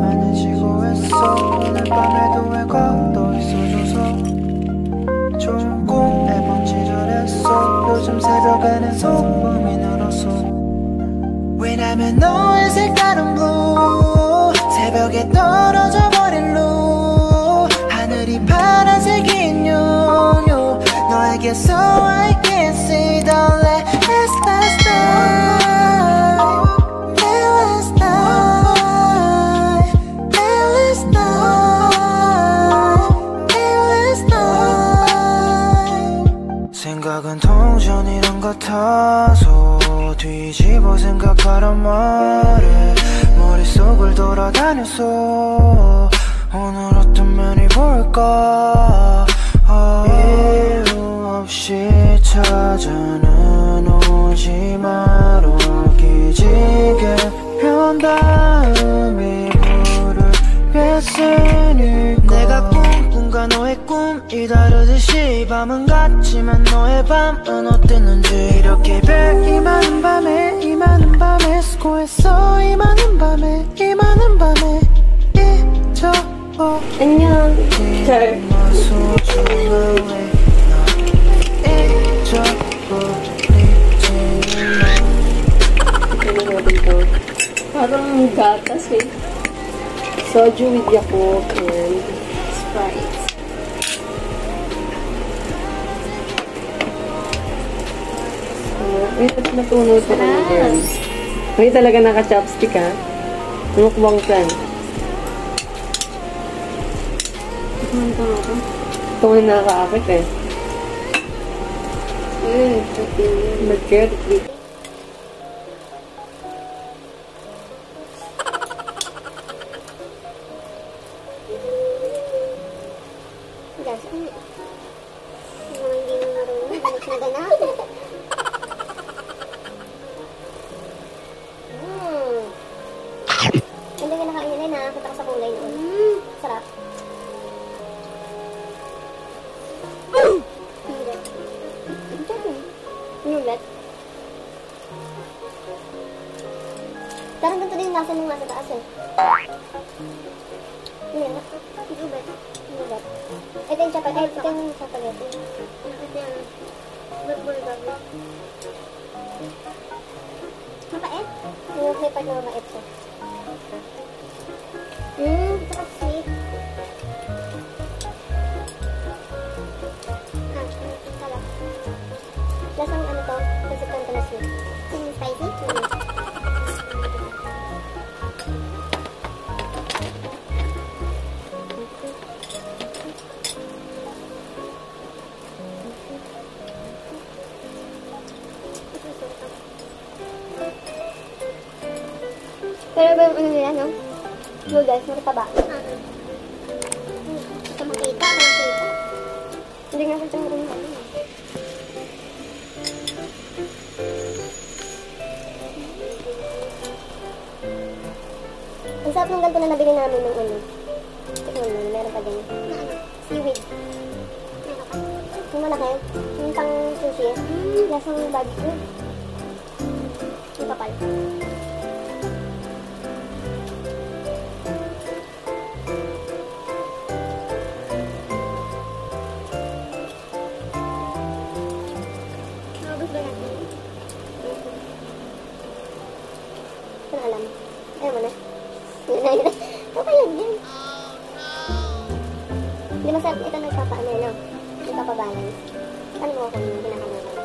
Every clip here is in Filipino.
많이 지고했어. 오늘 밤에도 왜 걷어 있어줘서 좋은 꿈 매번 지절했어. 요즘 새벽에는 소음이 늘었어. 왜냐면 너의 색다른 blue 새벽에 떨어져 버린 루 하늘이 파란색인 요요 너에게서 I can see the last night last night last night last night 생각은 동전이란 같아서 뒤집어 생각하란 말에 머릿속을 돌아다녔어. 오늘 어떤 면이 볼까. 이유 없이 찾아는 오지 마라. 기지개 편 다음 이불을 뺐으니까. 내가 꿈과 너의 꿈이 다르듯이 밤은 같지만 너의 밤은 어땠는지. 이렇게 별 이 많은 밤에 이 많은 밤에 수고했어. 이 많은 밤에 이 많은 밤에 잊어버려. 안녕. 잘. Parang gatas eh. Soju with Yakult and Sprite. Wait, at natunaw talaga dyan. May talaga naka-chopstick ha. Mukbang plan. Tikman ko nga ito. Ito nga nakaka-akit eh. Nag-get. Hindi ka nakainin na. Punta ka sa kulay noon. Sarap. Nulat. Parang ganito din yung lasa nung nasa taas eh. Nulat. Nulat. Ito yung chocolate. Ito yung chocolate. Ito yung bulldog. Mapait? Yung flavor na mapait siya. Sarap sweet. Sarap. Lasang ano to? Kasi kanto na sweet. Spicy? Pero ba yung ano nila, no? Noodles, mataba. Ito makita, makita. Hindi nga kasi marunong ano. Ang sarap ng ganito na nabili namin ng ano. Tignan mo, meron pa din. Seaweed. Yung malaki, yung pang sushi. Lasang barbecue. Yung kapal. Alam. Ayaw mo na. Okay lang yan. Hindi masarap ito nagpapaano, no? Nagpapabalance. Paano mo kung pinakamulan?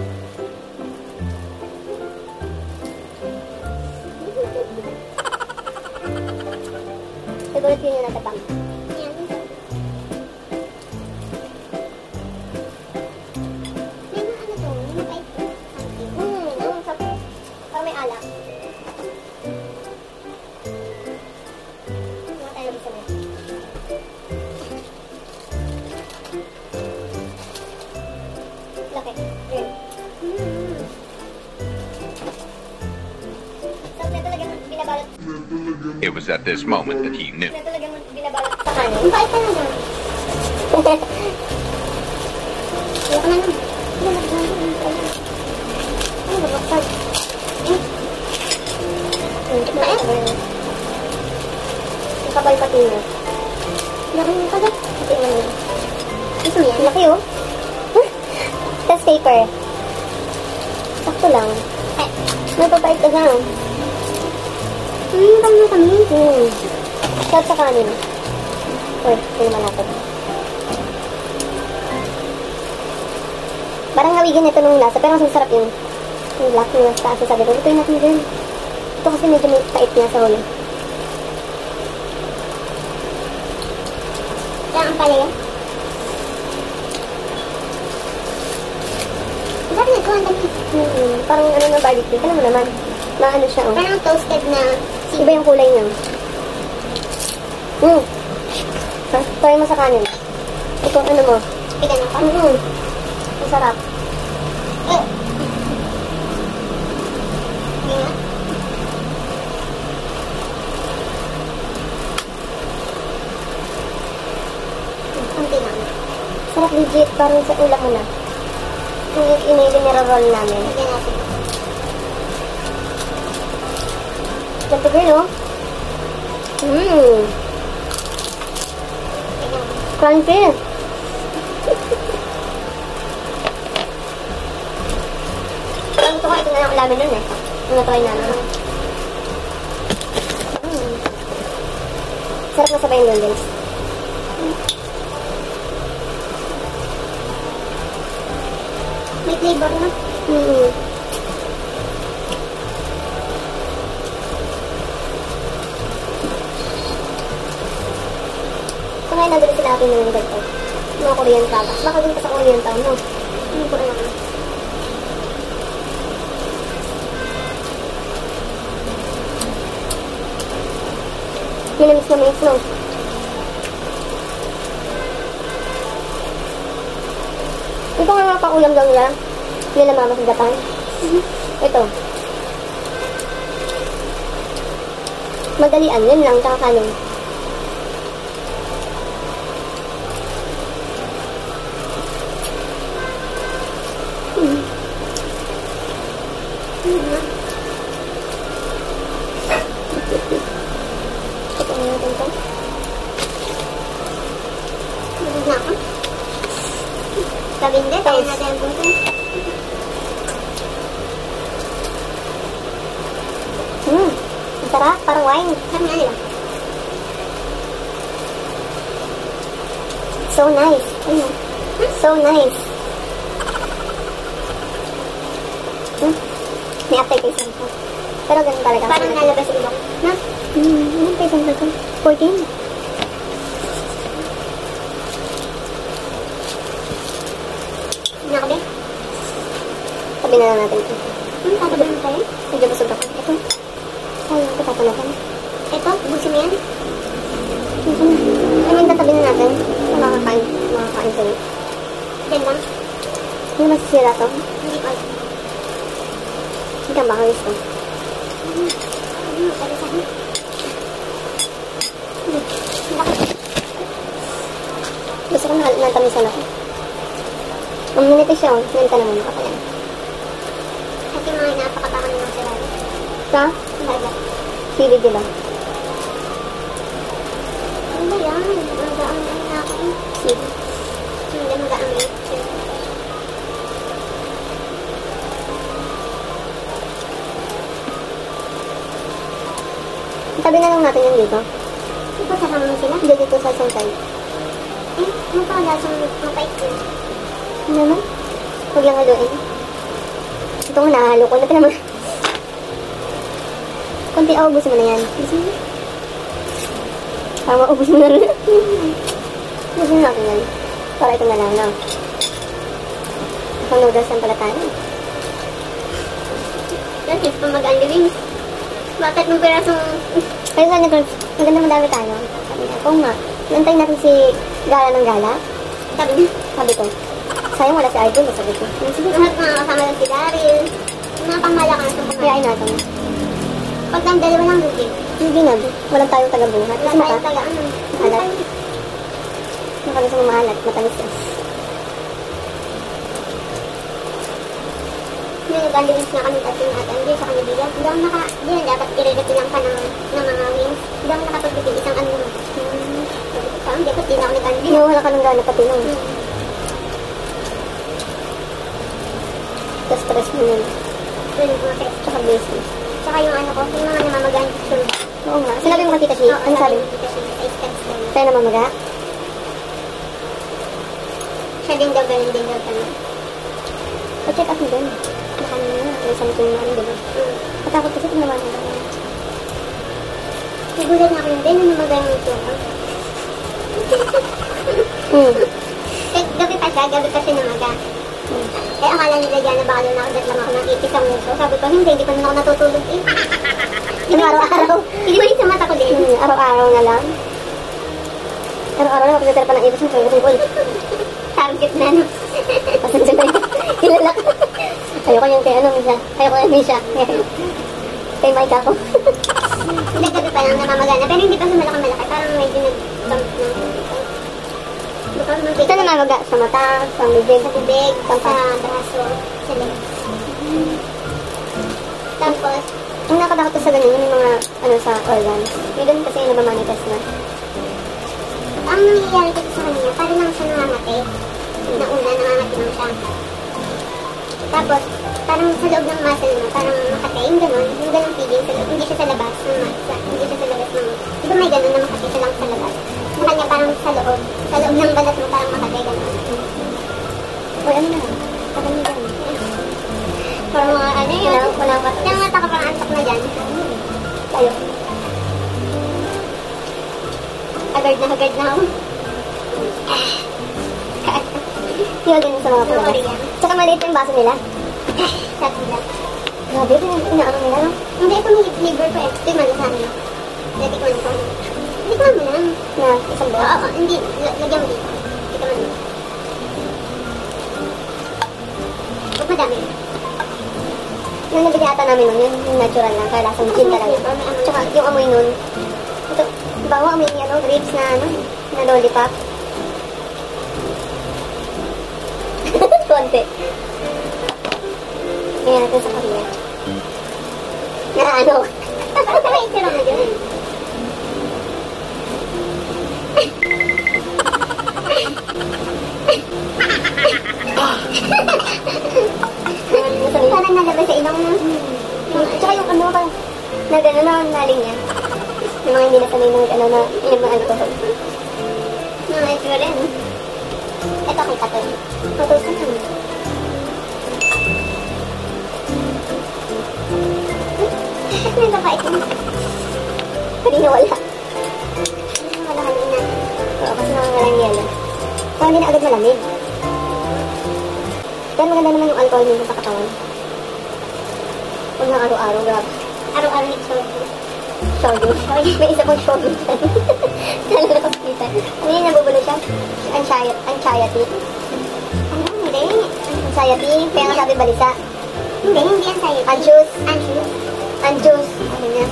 Siguro yun yung natabang. Yan. May mga ano to? May kahit something. Parang may alak. It was at this moment that he knew. Kapal pati na. Laki mo pala. Pati mo na. Gusto mo yan? Laki oh. Test paper. Sakto lang. Eh, napapait ka lang. Kami na kami. Shot sa kanin. Uy, tingnan natin. Parang hawigin ito nung lasa, pero mas masarap yung black na taas sa sabi ko. Lutuin natin din. Ito kasi medyo may pait niya sa huli. Kaya ang pala yan? Sabi na ito, ang dami. Parang ano na barbecue. Alam mo naman, maano siya oh. Parang toasted na iba yung kulay niya. Try mo sa kanin. Ito, ano mo? Pigan ako? Masarap. Kunti lang. Sarap legit. Parang sa ulam mo na. Yung niro-roll namin. Lagyan natin. Ganto girl, oh. Crunchy. Parang gusto ko ito na lang ulamin nun eh. Yung natry namin. Sarap na sabay yung noodles. May flavor na. So ngayon nagdala sila akin ng ganito. Mga Korean products. Baka din ka sa Korean town, no? Hindi ko rin naman. Minamiss na mais, no? Ito nga mga paulam daw nila. Nila mama sa Japan. Ito. Madalian. Yun lang. Kakakanin. Ito nga natin ito. Nabig na ako. Sabi hindi, tayo natin ang punto. Ang sarap, parang wine. Sabi nga nila. So nice. So nice. May aftertaste lang. Pero ganun talaga. Parang nalabas yung ilong. Na? Anong peso na ito? 14. Nakabi? Sabi na lang natin ito. Tatabi mo tayo? Medyo busog ako. Ito. Sayang ito tatalapan. Ito? Busin mo yan? Ano yung tatabi na natin? Makakain. Makakain sa'yo. Yan lang. Hindi masisira ito? Hindi ko alam. Hindi ka baka gusto. Gusto ko natamisan ako. Ang minipis siya, nanta naman ako yan. Kasi mga napakatakan ng sila. Sa? Sili, diba? Ano ba yan? Magaang na ako. Sili. Hindi magaang na. Sabi na lang natin yung dito. Dito sa kami sila? Hindi, dito sa isang side. Eh, magpakalasang mapait yun. Ano naman? Huwag lang haluin. Ito nga, nahalo ko. Natin naman. Kunti, ubusin mo na yan. Ubusin mo na. Tama, ubusin mo na rin. Ubusin natin yan. Para ito na lang, no? Itong noodles lang pala tayo. That's it, pang mag-anli wings. Bakit nung pirasong... Kaya saan nito, maganda madami tayo. Sabi niya, kung nga, nantayin natin si Gala ng Gala. Sabi ko, sayang wala si Idol, sabi ko. Sige, lahat mga kasama lang si Daryl. Mga pangmalakan sa pangmalakan. Kaya natin. Pag ang dalawa lang lugi. Hindi na, walang tayong taga-buhat. Walang tayong taga-ano. Mahalat. Nakami sa mamahalat, matamis yan. Yung nag-wings na kami dati ng ate, hindi sa kanibigan. Hindi na dapat i-refill ka ng mga wings. Hindi ako nakapag-refill isang ano. Parang dapat di na ako nag-unleash. Wala ka nang gana pati nung. Stress mo yun. Yun yung mga stress. Tsaka busy. Tsaka yung ano ko, yung mga namamagaan ko sa Oo nga. Sinabi mo kay Tita Shi? Ano sabi? Sa'yo namamaga? Siya din daw, ganun din daw tanong. Pa-check up mo din. Baka nyo na. May sanito yung ano, diba? Matakot kasi kung naman na. Nagulat na ako yung din, namamagaan yung ito ako. Gabi pa siya, gabi pa siya namaga. Eh, akala nila dyan na baka doon nakagat lang ako ng ipis ang muso. Sabi ko, hindi pa naman ako natutulog eh. Ano araw-araw? Hindi ba yung sa mata ko din? Araw-araw na lang. Araw-araw na kapag pa ng ibis mo, sungkol. Target na, no? Pasensya na yun. Ilalak. Ayoko yung kay ano, Misha. Ayoko yung Misha. Kay Mike ako. Hindi, gabi pa lang namamagana. Pero hindi pa sa malaki-malaki. Parang medyo nag-bump na. Ito namamaga sa mata, sa bibig, sa bibig, sa braso, sa legs. Tapos, ang nakatakot sa ganun, yung mga ano sa organs. May ganun kasi yung namamanifest na. ang nangyayari dito sa kanya, parang lang siya nangangatay. Na una, nangangatay lang siya. Tapos, parang sa loob ng muscle mo, parang makatay, yung ganun feeling sa loob. Hindi siya sa labas ng muscle. Hindi siya sa labas ng muscle. Di ba may ganun na makatay siya lang sa labas? Sa kanya parang sa loob ng balat mo parang makatay ganun. Uy, ano na? Parang yung ganun. Parang mga ano yun. Yung mata ko parang antok na dyan. Tayo. Haggard na ako. Yung ganun sa mga pula. Tsaka maliit yung baso nila. Sa tila. Grabe, inaano nila, no? Hindi, ito may flavor pa eh. Tikman mo sa amin. Tikman ko. Tikman mo lang. Na, isang buwan. Oo, hindi. Lagyan mo dito. Tikman mo. Huwag madami. Yung nabili ata namin nun, yung natural lang, kaya lasang gin talaga. Tsaka yung amoy nun, ito, bawa amoy ano, grapes na ano, na lollipop. Konti. Ngayon natin sa Korea. Na ano? May itira mo dyan. Parang nalabas sa ilong mo. Tsaka yung ano ka, na gano'n na naling niya. Yung mga hindi nasanay ng ano na, yung mga alcohol. Ito rin. Ito kay Katoy. Matusan naman. Bakit may baba ito? Kanina wala. Wala kanina. Oo, kasi nangangalang yelo. Kaya hindi na agad malamig. Pero maganda naman yung alcohol nito sa katawan. Huwag na araw-araw, grabe. Araw-araw nag-soju. Shogu. May isa pang shogu dyan. Kala na hospital. Ano yung nabubulo siya? Anxiety. Ano? Hindi. Anxiety. Kaya nga sabi balisa. Hindi yan sa'yo. Anxious. Anxious. Anxious. Ano niya?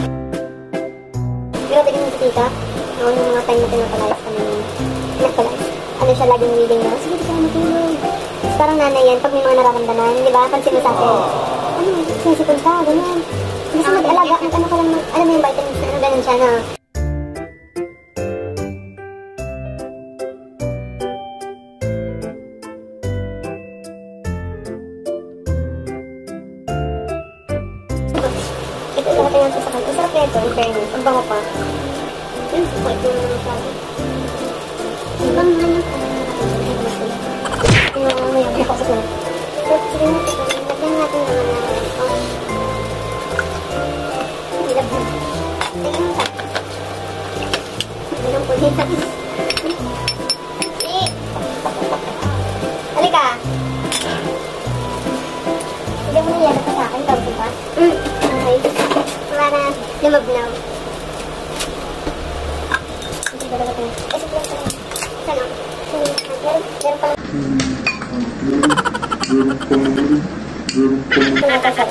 Grabe din si tita. Noon yung mga time na pinapalayas kami. Pinapalayas. Ano siya laging willing na, sige, di ka matulog. Parang nanay yan, pag may mga nararamdaman, di ba? Pansin mo sa akin. Ano, sinisipon ka, ganyan. Gusto mag-alaga, ano ka lang, alam mo yung vitamins na, ganun siya na. Ito lahat yung nasa sakal. Ang sarap na ito, in fairness. Ang bango pa. Yung support mo naman sabi. Ibang ano ka na Yung may pasok na. sige na, lagyan natin naman na hirap na. Tingin mo sa ilang pulit natin. Halika! Hindi mo niyala pa sa akin, tawag pa? Okay. Para lumabnaw. Hindi talaga ito. Kasi lang pala. Isa lang. Meron pala. Nakakasal.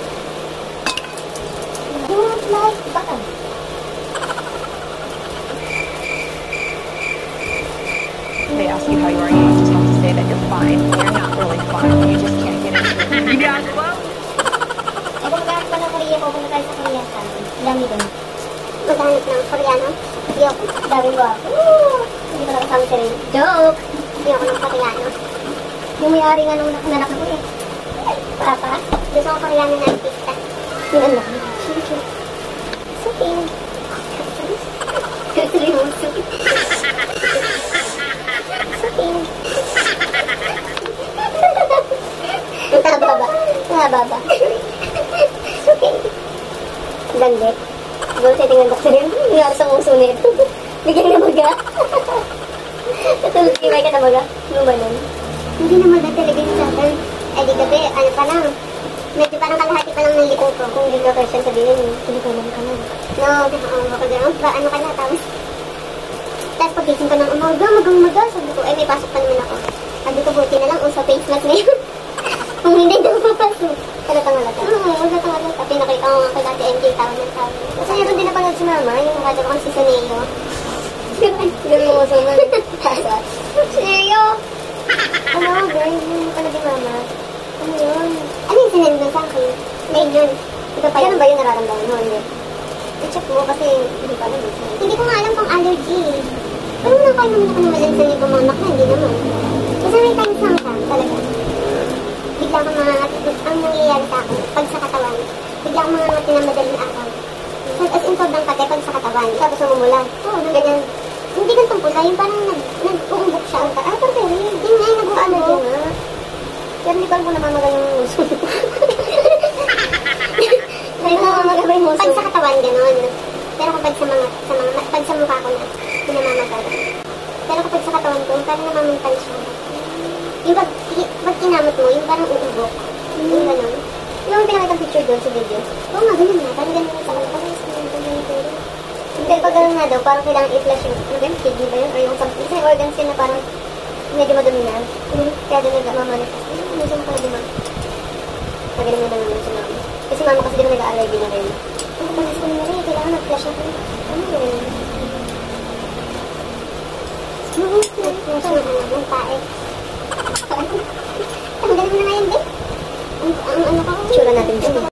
Don't like baka. may-ari nga nung nanak ko eh. Papa, gusto ko Koreano na artista. Yung anak mo. Supin. Tuloy mo, supin. Supin. Nababa. Supin. Gandit. Siguro sa tingnan doktor yun. Nangyari sa muso nito. Bigyan na maga. Katulad kimay ka na maga. Ano ba nun? Hindi na maga talaga yung sa akin. Eh di gabi, ano pa lang. Medyo parang kalahati pa lang ng likod ko. Kung hindi ka person sabihin, hindi ka lang ka na. No, baka gano'n. Ano ka na, tapos pagising ko ng umaga. Sabi ko, may pasok pa naman ako. Sabi ko, buti na lang, sa face mask na yun. Kung hindi daw papasok. Talatang-alata. Talatang-alata. Pinakita ko nga kay Ate MJ, tawag ng tawag. Kasi meron din napanood si Mama, yung nakadap akong si Soneo. Ganun mo sa mga kasa. Soneo! Ano, girl, yun pala di Mama. Ano yun? Ano yung sinend mo sa akin? Mail yun. Ito pa yun ba yung nararamdaman mo? Hindi. I-check mo kasi hindi pa alam. Hindi ko nga alam kung allergy. Pero naman kayo naman ako naman sa ni Bumamak na, hindi naman. Kasi may times lang ka, talaga. Bigla akong ang nangyayari sa akin, pag sa katawan. Bigla akong mga ng madaling araw. As in, sobrang kate pag sa katawan. Tapos umumulan. Oo, ganyan. Hindi ganitong pula, yung parang nag-uumbok siya. Pero hindi nga, nag-allergy nga. Pero hindi ko alam kung namamagal yung muso. Pag sa katawan, gano'n. Pero kapag pag sa mukha ko na, namamagal. Pero kapag sa katawan ko, parang namamantal siya. Yung pag kinamot mo, yung parang uubok. Yung gano'n. Yung pinakita picture doon sa video. Oo nga, ganyan nga. Parang ganyan sa katawan. Pero pag gano'n nga daw, parang kailangan i-flush yung, ano ba yung kidney ba yun? Or yung isa yung organs yun na parang medyo madumi na. Kaya doon nag-mamanifest. Medyo mo pala duma. Pagaling na naman si Mama. Kasi Mama kasi di ba nag-allergy na rin. Ang kapalis ko na rin, kailangan mag-flush na rin. Ano yun? Nag-flush na rin ng tae. Ang galing na ngayon din. Ang ano ka? Tsura natin din.